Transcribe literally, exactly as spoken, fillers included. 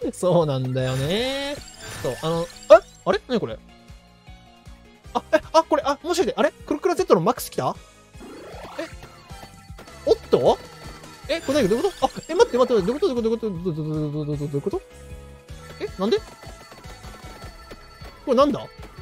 そうなんだよね。そう、あの、えあれ何これあ、え、あ、これ、あ、もしかして、あれクルクラ Z のマックス来たえ、おっとえ、これ何どういうことあ、え、待って待って、どういうことどういうことどういうことどういうことどういうことえ、なんでこれなんだ